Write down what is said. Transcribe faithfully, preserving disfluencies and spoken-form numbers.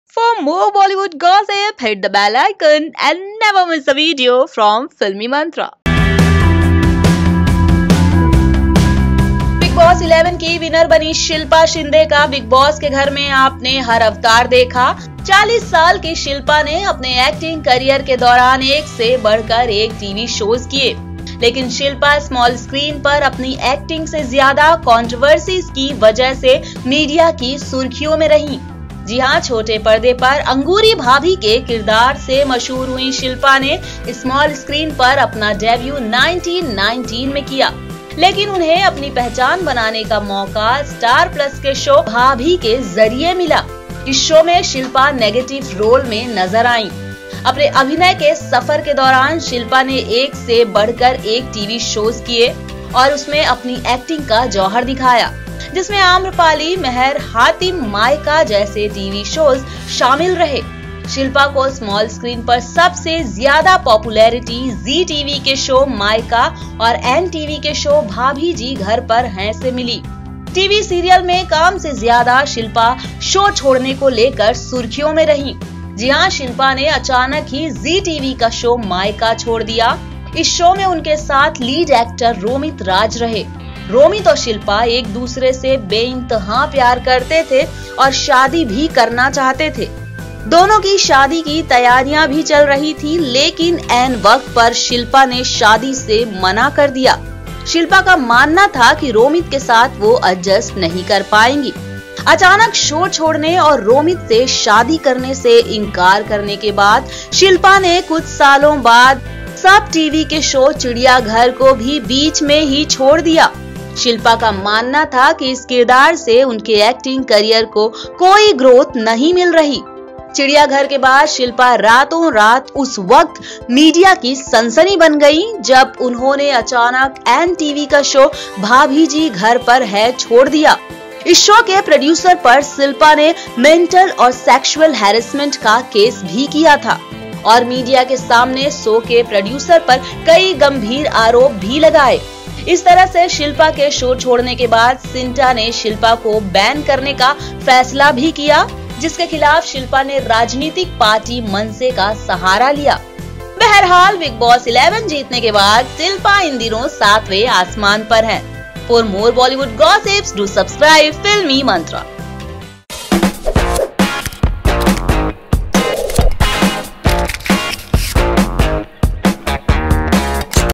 For more Bollywood gossip, hit the bell icon and never miss a video from Filmy Mantra. Bigg Boss eleven की winner बनी शिल्पा शिंदे का big boss के घर में आपने हर अवतार देखा। चालीस साल की शिल्पा ने अपने एक्टिंग करियर के दौरान एक से बढ़कर एक टीवी शोज किए, लेकिन शिल्पा स्मॉल स्क्रीन पर अपनी एक्टिंग से ज्यादा कंट्रोवर्सीज की वजह से मीडिया की सुर्खियों में रही। जी हाँ, छोटे पर्दे पर अंगूरी भाभी के किरदार से मशहूर हुई शिल्पा ने स्मॉल स्क्रीन पर अपना डेब्यू उन्नीस सौ उन्नीस में किया, लेकिन उन्हें अपनी पहचान बनाने का मौका स्टार प्लस के शो भाभी के जरिए मिला। इस शो में शिल्पा नेगेटिव रोल में नजर आई। अपने अभिनय के सफर के दौरान शिल्पा ने एक से बढ़कर एक टीवी शोज किए और उसमें अपनी एक्टिंग का जौहर दिखाया, जिसमें आम्रपाली, महर, हातिम, मायका जैसे टीवी शोज शामिल रहे। शिल्पा को स्मॉल स्क्रीन पर सबसे ज्यादा पॉपुलैरिटी जी टीवी के शो मायका और एन टीवी के शो भाभी जी घर पर हैं से मिली। टीवी सीरियल में काम से ज्यादा शिल्पा शो छोड़ने को लेकर सुर्खियों में रही। जी हाँ, शिल्पा ने अचानक ही जी टीवी का शो मायका छोड़ दिया। इस शो में उनके साथ लीड एक्टर रोमित राज रहे। रोमित और शिल्पा एक दूसरे से बेइंतहा प्यार करते थे और शादी भी करना चाहते थे। दोनों की शादी की तैयारियां भी चल रही थी, लेकिन ऐन वक्त पर शिल्पा ने शादी से मना कर दिया। शिल्पा का मानना था कि रोमित के साथ वो एडजस्ट नहीं कर पाएंगी। अचानक शो छोड़ने और रोमित से शादी करने से इनकार करने के बाद शिल्पा ने कुछ सालों बाद सब टीवी के शो चिड़ियाघर को भी बीच में ही छोड़ दिया। शिल्पा का मानना था कि इस किरदार से उनके एक्टिंग करियर को कोई ग्रोथ नहीं मिल रही। चिड़ियाघर के बाद शिल्पा रातों रात उस वक्त मीडिया की सनसनी बन गई जब उन्होंने अचानक एन टीवी का शो भाभी जी घर पर है छोड़ दिया। इस शो के प्रोड्यूसर पर शिल्पा ने मेंटल और सेक्सुअल हैरेसमेंट का केस भी किया था और मीडिया के सामने शो के प्रोड्यूसर पर कई गंभीर आरोप भी लगाए। इस तरह से शिल्पा के शो छोड़ने के बाद सिंटा ने शिल्पा को बैन करने का फैसला भी किया, जिसके खिलाफ शिल्पा ने राजनीतिक पार्टी मनसे का सहारा लिया। बहरहाल बिग बॉस इलेवन जीतने के बाद शिल्पा इन दिनों सातवें आसमान पर है। For more Bollywood gossips do subscribe Filmy Mantra.